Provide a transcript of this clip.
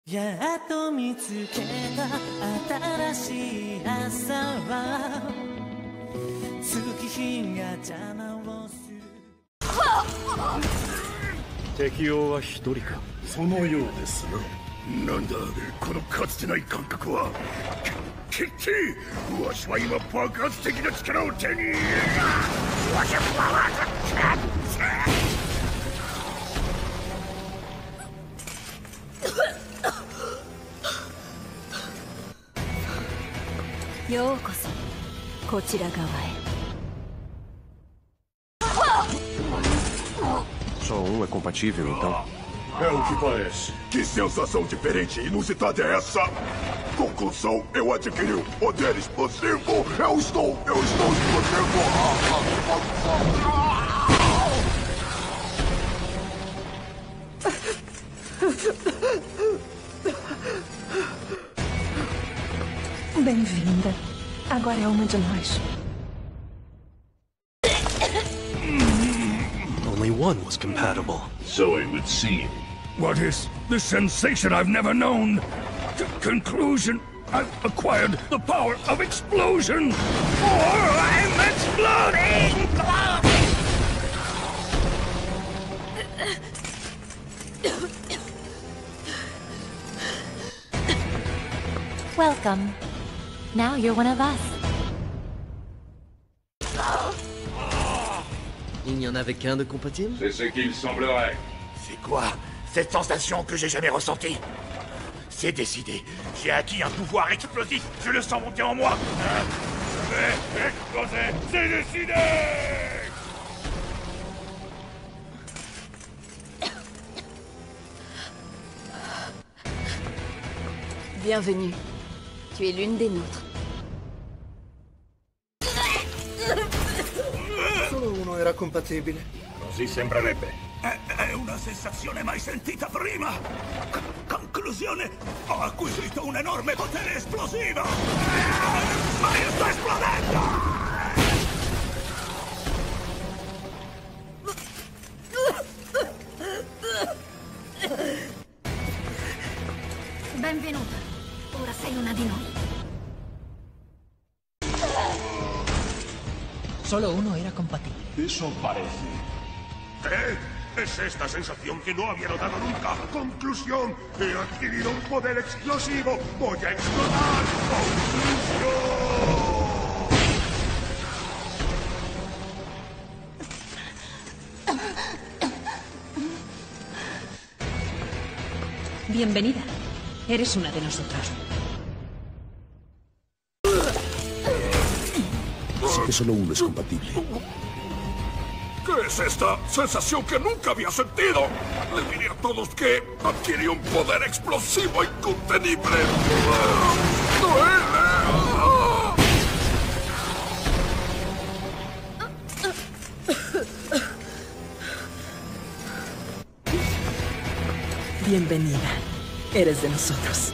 やっと見つけた新しい朝は月日が邪魔をする。 敵王は一人か。 そのようですな。なんだこのかつてない感覚は。キッティ、わしは今爆発的な力を手に入れる。わしはパワーだ。 ようこそこちら側へ。 Só um é compatível, então? É o que parece. Que sensação diferente e inusitada é essa? Conclusão, eu adquiri um poder explosivo. Eu estou explosivo. Bem-vinda. Agora é uma de nós. Only one was compatible. So it would seem. What is this sensation I've never known? Conclusion, I've acquired the power of explosion. I'm exploding! Welcome. Now you're one of us. Il n'y en avait qu'un de compatible? C'est ce qu'il semblerait. C'est quoi cette sensation que j'ai jamais ressentie? C'est décidé. J'ai acquis un pouvoir explosif. Je le sens monter en moi. Je vais exploser. C'est décidé. Bienvenue. Tu es l'une des nôtres. Solo uno era compatibile. Così sembrerebbe. È una sensazione mai sentita prima. Conclusione, ho acquisito un enorme potere esplosivo. Ma io sto esplodendo! Benvenuta. Ora sei una di noi. Solo uno era compatible. Eso parece. Es esta sensación que no había notado nunca. Conclusión, he adquirido un poder explosivo. Voy a explotar. Conclusión. Bienvenida. Eres una de nosotros. Así que solo uno es compatible. ¿Qué es esta sensación que nunca había sentido? Les diré a todos que adquirí un poder explosivo incontenible. ¡Duele! Bienvenida. Eres de nosotros.